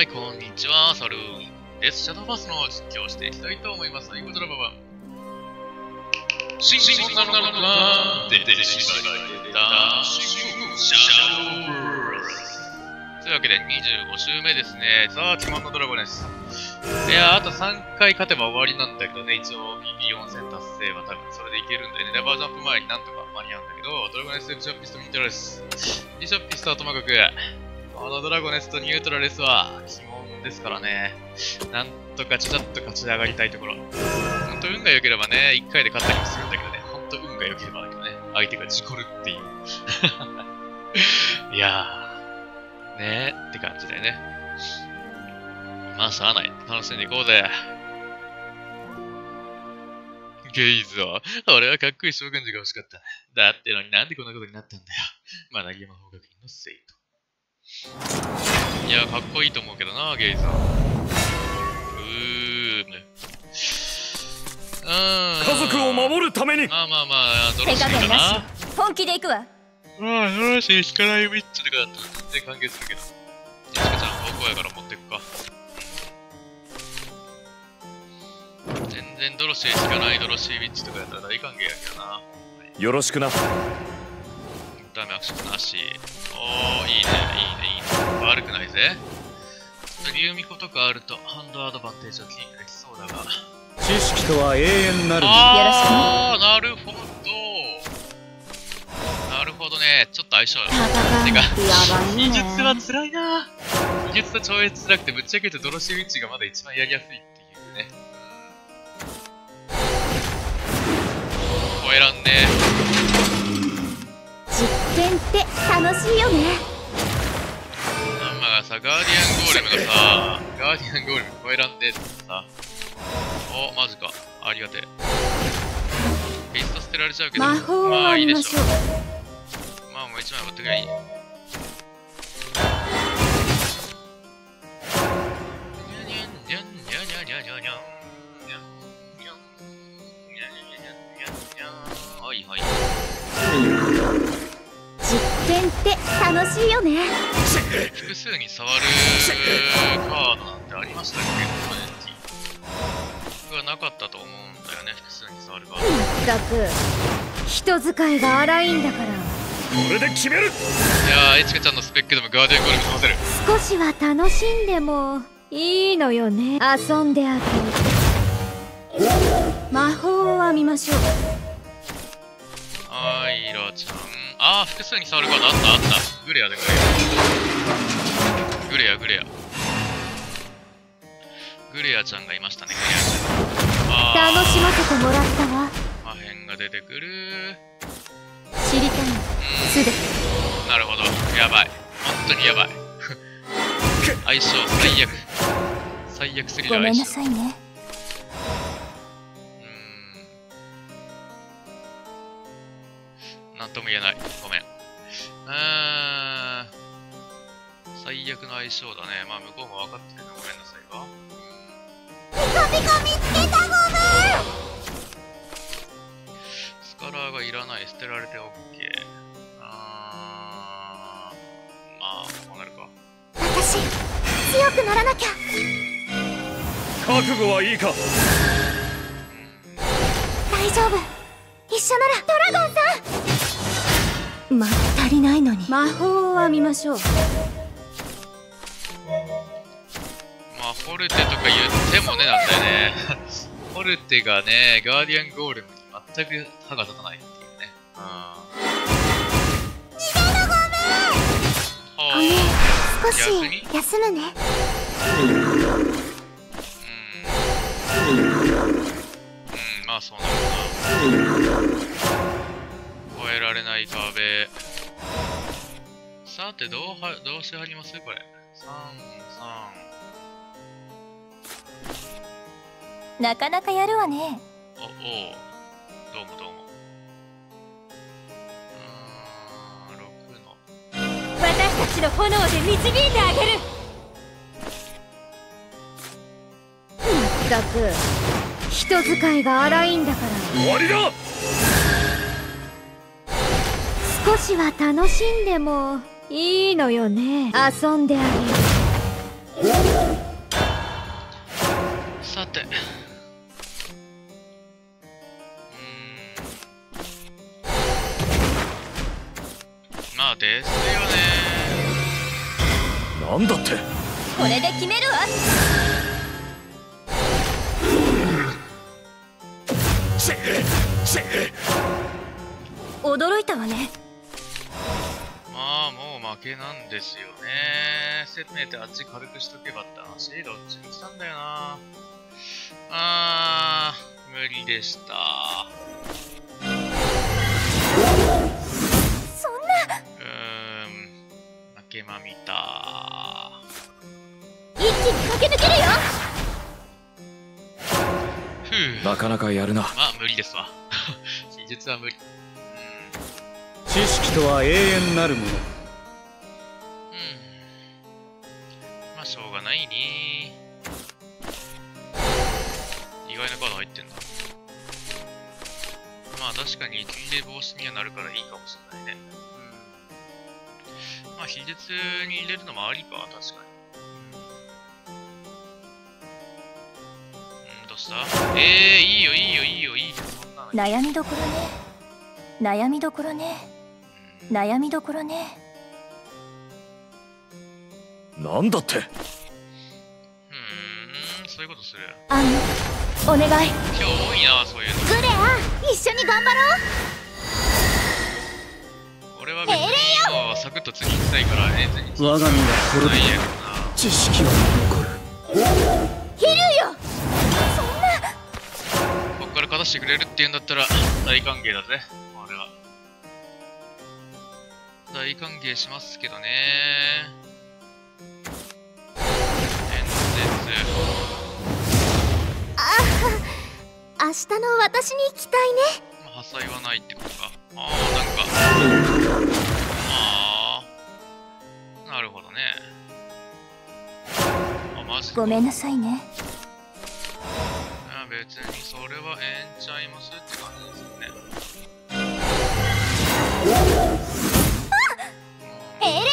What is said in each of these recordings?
はい、こんにちは、サルーンです。シャドーバースの実況をしていきたいと思います。はい、こちらは、新なるな出てしまいたシャドーバース。というわけで、25週目ですね。さあ、鬼門のドラゴンです。いやー、あと3回勝てば終わりなんだけどね、一応 BB4 戦達成は多分それでいけるんだよね。レバージャンプ前になんとか間に合うんだけど、ドラゴネスとビショッピストニュートラレス。ビショッピストはともかく、このドラゴネスとニュートラレスは鬼門ですからね。なんとかちゃっと勝ち上がりたいところ。ほんと運が良ければね、1回で勝ったりもするんだけどね、ほんと運が良ければだけどね、相手が事故るっていう。いやー、ねーって感じだよね。まあしゃあない。楽しんでいこうぜ。ゲイズは、俺はかっこいい将軍寺が欲しかった。だってのになんでこんなことになったんだよ。まあ、なぎ魔法学院の生徒。いや、かっこいいと思うけどな、ゲイズは。 家族を守るために。 まあ、ドロシーかな。 本気で行くわ。 ドロシー引かないウィッチとかだったら全然歓迎するけど。ちかちゃん、方向やから持ってくか。全然ドロシー引かないドロシーウィッチとかやったら大歓迎やけどな。 よろしくな。 ダメアクションなし。おー、いいね。悪くないぜ。リウミコとかあるとハンドアドバンテージはキープできそうだが。 知識とは永遠なる。 あー、なるほど。なるほどね。ちょっと相性てか、技術は辛いな。技術は超越辛くて、ぶっちゃけ言うとドロシーウィッチがまだ一番やりやすいっていうね。超えらんね。 実験って楽しいよね。 ナンマがさ、ガーディアンゴーレムがさ、ガーディアンゴーレム超えらんねえってさ。お、マジか。ありがてえ。ベイスト捨てられちゃうけど、 魔法を割りましょう。 まあもう一枚持ってくればいい。はいはい。 実験って楽しいよね。 複数に触るカードなんてありましたっけ？僕はなかったと思うんだよね、複数に触るカード。 まったく人使いが荒いんだから。 これで決める。 いやー、エチカちゃんのスペックでもガーデンゴールム済ませる。 少しは楽しんでもいいのよね。遊んであげる。魔法を編みましょう。 アイラちゃん。あー、複数に触るカードあった。グレアでグレア。グレアちゃんがいましたね、グレアちゃん。 楽しませてもらったわ。 破片が出てくる。 知りたいのすで。 なるほど。やばい。本当にやばい。相性最悪すぎる相性。 ごめんなさいね。 なんとも言えない。ごめん。最悪の相性だね。まあ向こうも分かってるのごめんなさいわ。 ピコ見つけた。ごめん。 スカラーがいらない。捨てられて OK。まあこうなるか。 私強くならなきゃ。 覚悟はいいか。 大丈夫。一緒なら。ドラゴンさん。まだ足りないのに。魔法を編みましょう。 まあフォルテとか言ってもねなんだよね。フォルテがね、ガーディアンゴーレムに全く歯が立たないっていうね。 逃げろ。ごめん。少し休むね。 まあそうなるな。越えられない壁。さてどうしはりますこれ。 なかなかやるわね。 おうどうも6の。 私たちの炎で導いてあげる。まったく人使いが荒いんだから。 終わりだ。 少しは楽しんでもいいのよね。遊んであげる。 さて。まあですよね。 なんだって。 これで決めるわ。驚いたわね。 まあもう負けなんですよね。せめてあっち軽くしとけばって話。どっちに来たんだよな。無理でした。 そんな。 負けまみた。 一気に駆け抜けるよ。 なかなかやるな。 まあ無理ですわ。技術は無理。 知識とは永遠なるもの。 まあしょうがないね。意外なカード入ってんだ。まあ確かに切れ防止にはなるからいいかもしれないね。まあ秘術に入れるのもありか、確かに。どうした？いいよいいよいいよいいよ。 悩みどころね。悩みどころね。悩みどころね。 なんだって。 そういうことする。 お願い。 今日多いな、そういうの。 グレア、一緒に頑張ろう。 俺は別にもうサクッと次行きたいからね。 我が身が滅び、知識は残る。 ヒルよ。そんな。 こっから勝たしてくれるって言うんだったら大歓迎だぜ。俺は大歓迎しますけどね。演説。 明日の私に期待ね。 まあ破砕はないってことか。なんかなるほどね。マジか。 ごめんなさいね。 別にそれはええんちゃいますって感じですよね。 英霊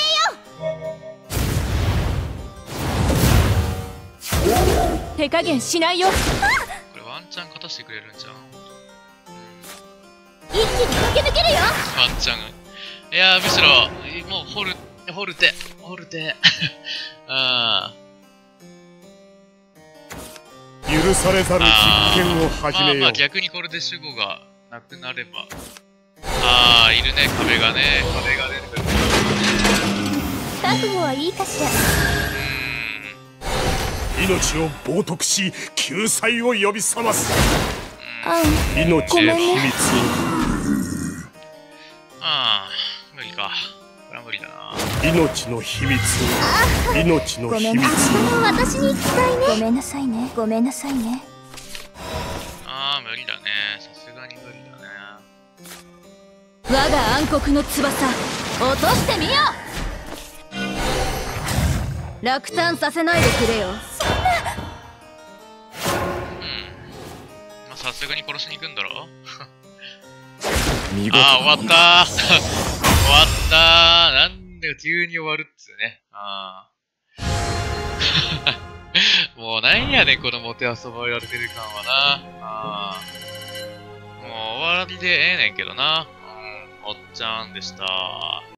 よ。手加減しないよ。 これワンチャン勝たしてくれるんじゃん。 一気に駆け抜けるよ。 ワンチャン。いやむしろもう掘るて許されざる実験を始めよう。 まあ逆にこれで守護がなくなれば。いるね、壁がね。 覚悟はいいかしら。 命を冒涜し救済を呼び覚ます。命の秘密を。 無理か。これは無理だな。 命の秘密を。命の秘密を。 明日の私に期待ね。ごめんなさいね。ごめんなさいね。 無理だね。さすがに無理だね。 我が暗黒の翼落としてみよう。落胆させないでくれよ。 まあさすがに殺しに行くんだろ。 見事。 終わった終わったなんで急に終わるっつうね。もうなんやねんこのモテ遊ばれてる感はな。もう終わりでええねんけどな。おっちゃんでした。